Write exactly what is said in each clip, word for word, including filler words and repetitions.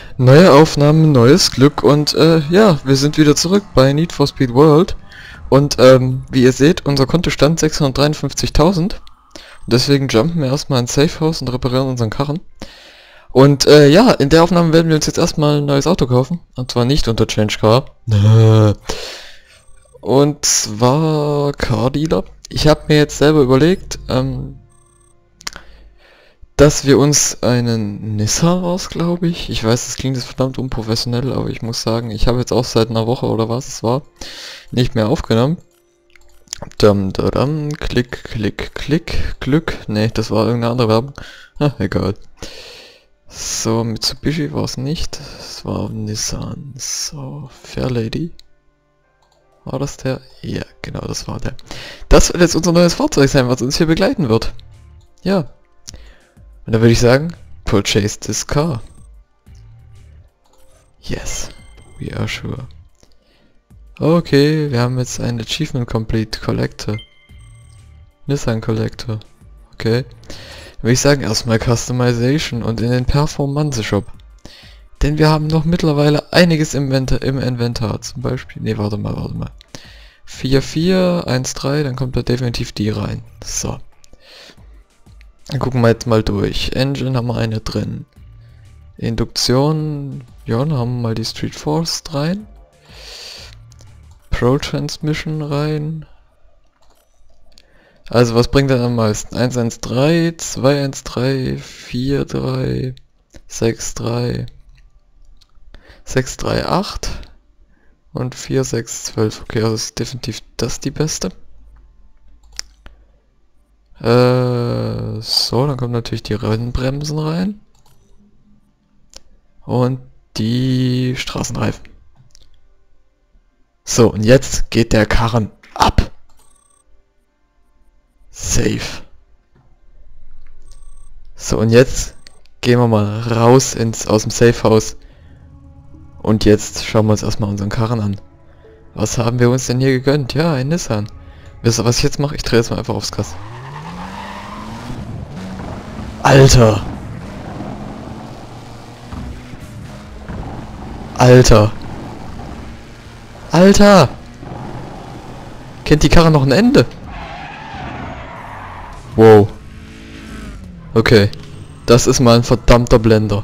Neue Aufnahmen, neues Glück und äh, ja, wir sind wieder zurück bei Need for Speed World und ähm, wie ihr seht, unser Kontostand sechshundertdreiundfünfzigtausend und deswegen jumpen wir erstmal ins Safe House und reparieren unseren Karren. Und äh, ja, in der Aufnahme werden wir uns jetzt erstmal ein neues Auto kaufen, und zwar nicht unter Change Car. Und zwar Car Dealer. Ich habe mir jetzt selber überlegt, ähm, dass wir uns einen Nissan raus, glaube ich. Ich weiß, das klingt jetzt verdammt unprofessionell, aber ich muss sagen, ich habe jetzt auch seit einer Woche oder was es war, nicht mehr aufgenommen. Dum, dum, dum, klick, klick, klick, Glück. Ne, das war irgendeine andere Werbung. Ah, egal. So, Mitsubishi war es nicht. Es war Nissan. So, Fairlady. War das der? Ja, genau, das war der. Das wird jetzt unser neues Fahrzeug sein, was uns hier begleiten wird. Ja. Und da würde ich sagen, purchase this car. Yes, we are sure. Okay, wir haben jetzt ein Achievement Complete Collector. Nissan Collector. Okay. Dann würde ich sagen, erstmal Customization und in den Performance Shop. Denn wir haben noch mittlerweile einiges im Inventar, im Inventar. Zum Beispiel, ne, warte mal, warte mal. vier vier, eins drei, dann kommt da definitiv die rein. So. Dann gucken wir jetzt mal durch. Engine haben wir eine drin. Induktion, ja, dann haben wir mal die Street Force rein. Pro Transmission rein. Also was bringt er am meisten? eins eins drei, zwei eins drei, vier drei, sechs drei, sechs drei acht und vier sechs zwölf. Okay, also ist definitiv das die beste. Äh, so, dann kommen natürlich die Rennbremsen rein. Und die Straßenreifen. So, und jetzt geht der Karren ab. Safe. So, und jetzt gehen wir mal raus ins aus dem Safe House. Und jetzt schauen wir uns erstmal unseren Karren an. Was haben wir uns denn hier gegönnt? Ja, ein Nissan. Wisst ihr, was ich jetzt mache? Ich drehe jetzt mal einfach aufs Gas. Alter! Alter! Alter! Kennt die Karre noch ein Ende? Wow. Okay. Das ist mal ein verdammter Blender.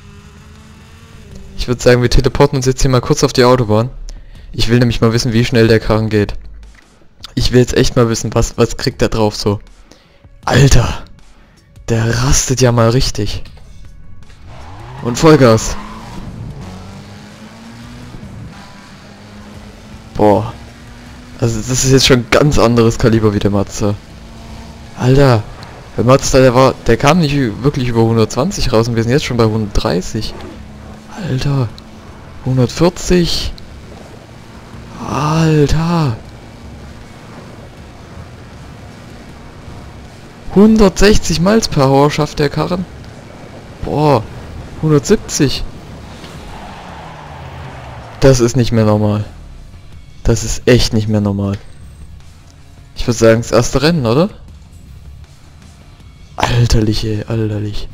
Ich würde sagen, wir teleporten uns jetzt hier mal kurz auf die Autobahn. Ich will nämlich mal wissen, wie schnell der Karren geht. Ich will jetzt echt mal wissen, was, was kriegt der drauf so. Alter! Der rastet ja mal richtig. Und Vollgas. Boah. Also das ist jetzt schon ein ganz anderes Kaliber wie der Mazda. Alter. Der Mazda, der war, der kam nicht wirklich über hundertzwanzig raus und wir sind jetzt schon bei hundertdreißig. Alter. hundertvierzig. Alter. hundertsechzig Miles per Hour schafft der Karren. Boah, hundertsiebzig. Das ist nicht mehr normal. Das ist echt nicht mehr normal. Ich würde sagen, das erste Rennen, oder? Alterlich, ey, alterlich.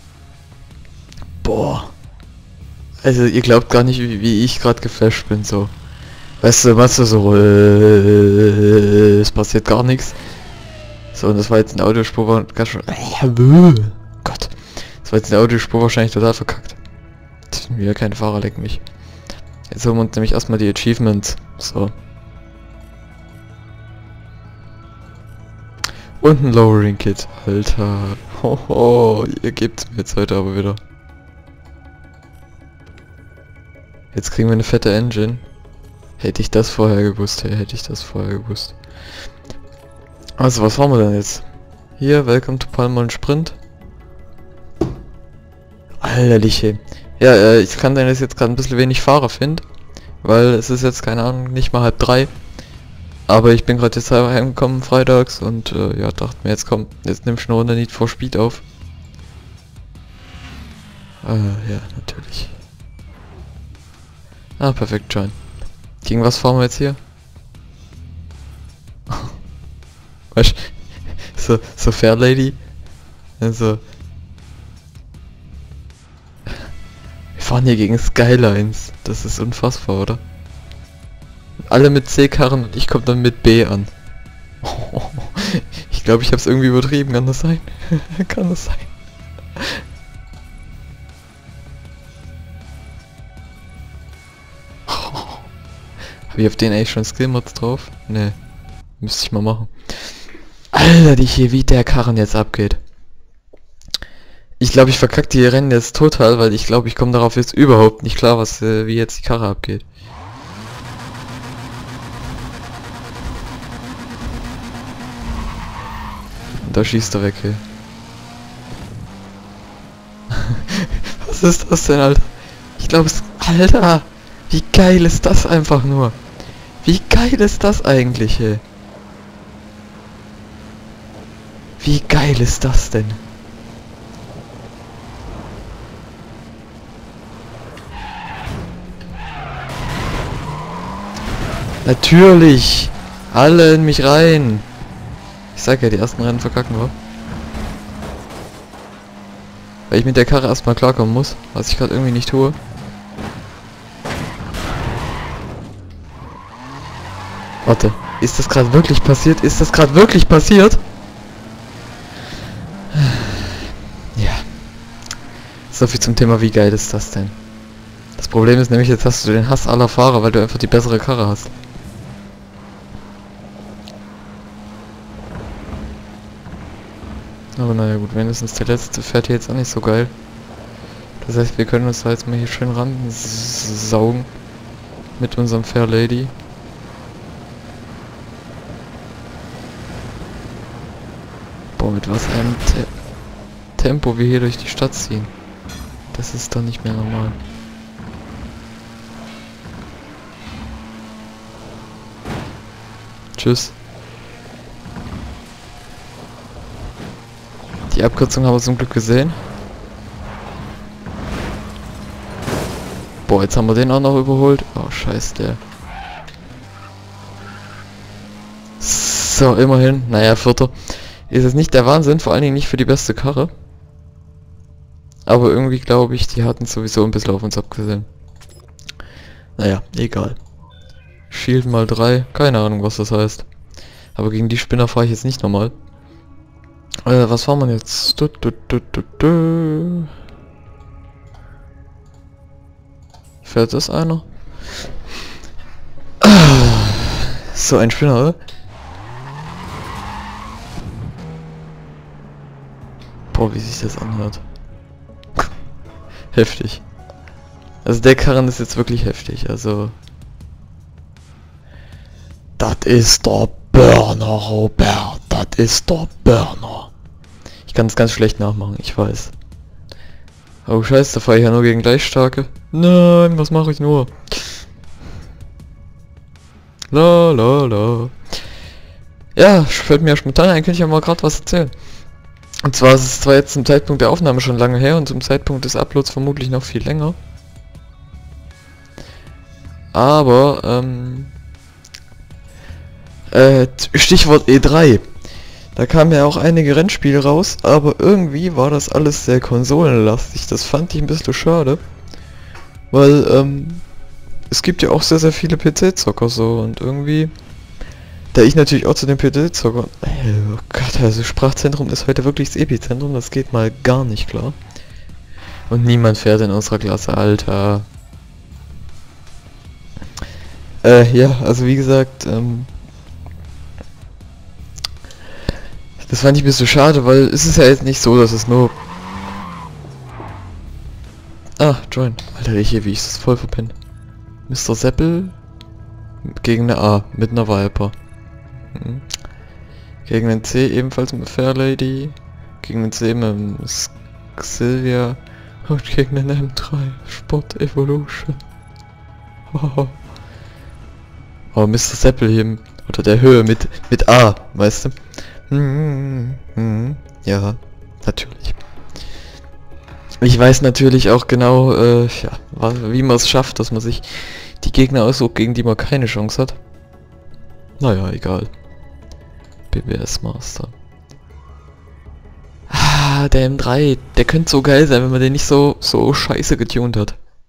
Boah. Also ihr glaubt gar nicht, wie, wie ich gerade geflasht bin, so. Weißt du, machst du so, äh, es passiert gar nichts. So, und das war jetzt eine Audiospur, war ganz schön... Gott. Das war jetzt eine Audiospur wahrscheinlich total verkackt. Wieder kein Fahrer, leck mich. Jetzt holen wir uns nämlich erstmal die Achievements. So. Und ein Lowering Kit. Alter. Hoho, ihr gebt's mir jetzt heute aber wieder. Jetzt kriegen wir eine fette Engine. Hätte ich das vorher gewusst, hey, hätte ich das vorher gewusst. Also, was haben wir denn jetzt? Hier, Welcome to Palmon Sprint. Alterlich, ey. Ja, äh, ich kann sein, dass ich jetzt gerade ein bisschen wenig Fahrer finde. Weil es ist jetzt, keine Ahnung, nicht mal halb drei. Aber ich bin gerade jetzt heimgekommen freitags und äh, ja, dachte mir, jetzt komm, jetzt nimm ich eine Runde Need for Speed auf. Äh, ja, natürlich. Ah, perfekt, John. Gegen was fahren wir jetzt hier? Weißt du, so, so Fairlady. Also. Wir fahren hier gegen Skylines. Das ist unfassbar, oder? Alle mit C-Karren und ich komme dann mit B an. Ich glaube, ich habe es irgendwie übertrieben. Kann das sein? Kann das sein? Habe ich auf den eigentlich schon Skill-Mods drauf? Ne. Müsste ich mal machen. Alter, die hier, wie der Karren jetzt abgeht. Ich glaube, ich verkacke die Rennen jetzt total, weil ich glaube, ich komme darauf jetzt überhaupt nicht klar, was äh, wie jetzt die Karre abgeht. Und da schießt er weg, ey. Was ist das denn, Alter? Ich glaube, es... Alter! Wie geil ist das einfach nur? Wie geil ist das eigentlich, ey? Wie geil ist das denn? Natürlich! Alle in mich rein! Ich sag ja, die ersten Rennen verkacken wir. Weil ich mit der Karre erstmal klarkommen muss, was ich gerade irgendwie nicht tue. Warte, ist das gerade wirklich passiert? Ist das gerade wirklich passiert? Ja. So viel zum Thema, wie geil ist das denn? Das Problem ist nämlich, jetzt hast du den Hass aller Fahrer, weil du einfach die bessere Karre hast. Aber naja gut, wenigstens der letzte fährt hier jetzt auch nicht so geil. Das heißt, wir können uns da jetzt mal hier schön ran saugen mit unserem Fair Lady. Boah, mit was einem Te Tempo wir hier durch die Stadt ziehen. Das ist doch nicht mehr normal. Tschüss. Die Abkürzung haben wir zum Glück gesehen. Boah, jetzt haben wir den auch noch überholt. Oh, scheiß der. So, immerhin. Naja, Vierter. Ist es nicht der Wahnsinn, vor allen Dingen nicht für die beste Karre. Aber irgendwie glaube ich, die hatten sowieso ein bisschen auf uns abgesehen. Naja, egal. Shield mal drei. Keine Ahnung, was das heißt. Aber gegen die Spinner fahre ich jetzt nicht nochmal. Äh, was fahren wir jetzt? Du, du, du, du, du. Fährt das einer? So ein Spinner, oder? Boah, wie sich das anhört. Heftig. Also der Karren ist jetzt wirklich heftig, also... Das ist der Burner, Robert. Das ist der Burner. Ich kann es ganz schlecht nachmachen, ich weiß. Oh scheiße, da fahre ich ja nur gegen Gleichstarke. Nein, was mache ich nur? La la la. Ja, fällt mir ja spontan ein, könnte ich ja mal gerade was erzählen. Und zwar ist es zwar jetzt zum Zeitpunkt der Aufnahme schon lange her und zum Zeitpunkt des Uploads vermutlich noch viel länger. Aber, ähm... Äh, Stichwort E drei. Da kamen ja auch einige Rennspiele raus, aber irgendwie war das alles sehr konsolenlastig. Das fand ich ein bisschen schade. Weil, ähm... es gibt ja auch sehr, sehr viele P C-Zocker so und irgendwie... Da ich natürlich auch zu den P C-Zockern... Oh Gott, also Sprachzentrum ist heute wirklich das Epizentrum, das geht mal gar nicht klar. Und niemand fährt in unserer Klasse, Alter. Äh, ja, also wie gesagt, ähm... das fand ich ein bisschen schade, weil es ist ja jetzt nicht so, dass es nur... Ah, Join. Alter, ich hier, wie ich das voll verpenne. Mister Seppel gegen eine A mit einer Viper. Mhm. Gegen den C ebenfalls mit Fair Lady. Gegen den C mit Xilvia. Und gegen den M drei Sport Evolution. Oh, oh Mister Seppel hier unter der Höhe mit mit A, weißt du? Mhm, mhm, ja, natürlich. Ich weiß natürlich auch genau, äh, ja, wie man es schafft, dass man sich die Gegner aussucht, gegen die man keine Chance hat. Naja, egal. B B S Master. Ah, der M drei, der könnte so geil sein, wenn man den nicht so so scheiße getuned hat.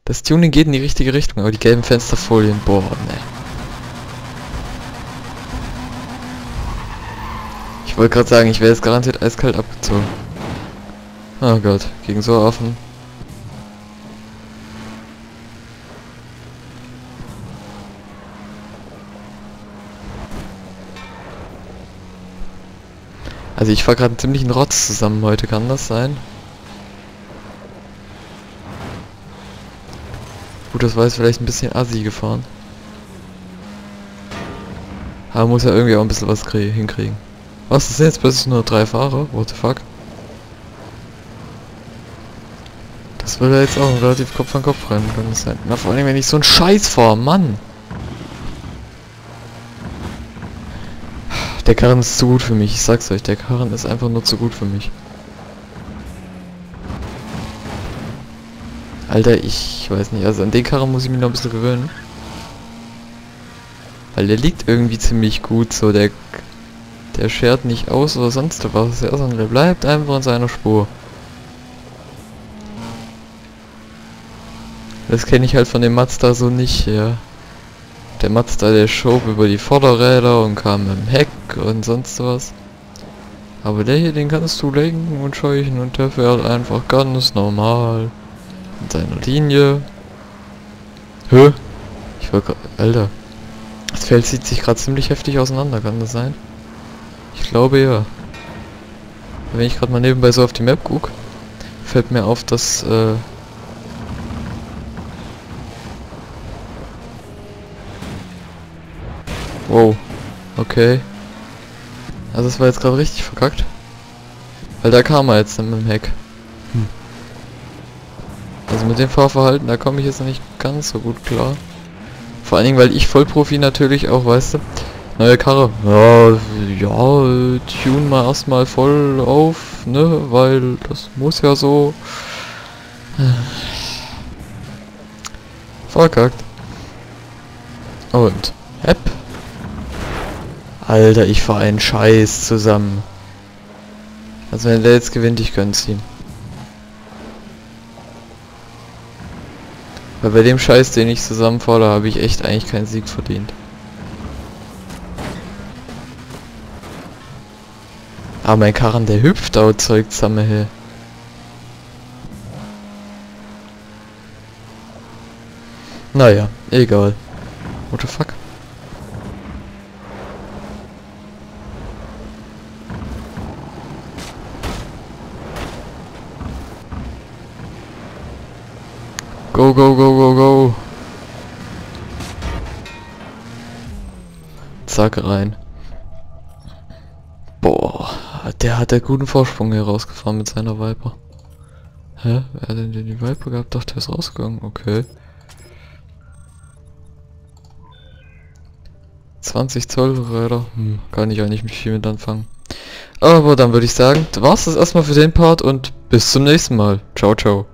Das Tuning geht in die richtige Richtung, aber die gelben Fensterfolien, boah, ne. Ich wollte gerade sagen, ich wäre jetzt garantiert eiskalt abgezogen. Oh Gott, gegen so Affen. Also ich fahr gerade einen ziemlichen Rotz zusammen heute, kann das sein? Gut, das war jetzt vielleicht ein bisschen assi gefahren. Aber muss ja irgendwie auch ein bisschen was hinkriegen. Was, das sind jetzt plötzlich nur drei Fahrer? What the fuck? Das würde jetzt auch relativ Kopf an Kopf rennen können sein. Na, vor allem wenn ich so einen Scheiß fahre, Mann! Der Karren ist zu gut für mich, ich sag's euch, der Karren ist einfach nur zu gut für mich. Alter, ich weiß nicht, also an den Karren muss ich mich noch ein bisschen gewöhnen. Weil der liegt irgendwie ziemlich gut, so der... Der schert nicht aus oder sonst was, ja, sondern der bleibt einfach in seiner Spur. Das kenne ich halt von dem Mazda so nicht, ja. Der Mazda, der schob über die Vorderräder und kam mit dem Heck und sonst was. Aber der hier, den kannst du lenken und scheuchen und der fährt einfach ganz normal in seiner Linie. Hä? Ich wollte gerade... Alter. Das Feld zieht sich gerade ziemlich heftig auseinander, kann das sein? Ich glaube ja. Wenn ich gerade mal nebenbei so auf die Map gucke, fällt mir auf, dass... Äh, wow. Okay. Also das war jetzt gerade richtig verkackt. Weil da kam er jetzt dann mit dem Heck. Hm. Also mit dem Fahrverhalten, da komme ich jetzt noch nicht ganz so gut klar. Vor allen Dingen, weil ich Vollprofi natürlich auch, weißt du, neue Karre. Ja, ja, tune mal erstmal voll auf, ne, weil das muss ja so. Verkackt. Und, hepp. Alter, ich fahr einen Scheiß zusammen. Also wenn der jetzt gewinnt, ich gönn's ihm. Weil bei dem Scheiß, den ich zusammenfahre, habe ich echt eigentlich keinen Sieg verdient. Aber mein Karren, der hüpft auch Zeug zusammen, hey. Naja, egal. What the fuck? Go, go, go, go, go. Zack, rein. Boah, der hat der guten Vorsprung hier rausgefahren mit seiner Viper. Hä? Wer hat denn die Viper gehabt? Doch, der ist rausgegangen. Okay. zwanzig Zoll Räder. Hm, kann ich eigentlich nicht viel mit anfangen. Aber dann würde ich sagen, war's das erstmal für den Part und bis zum nächsten Mal. Ciao, ciao.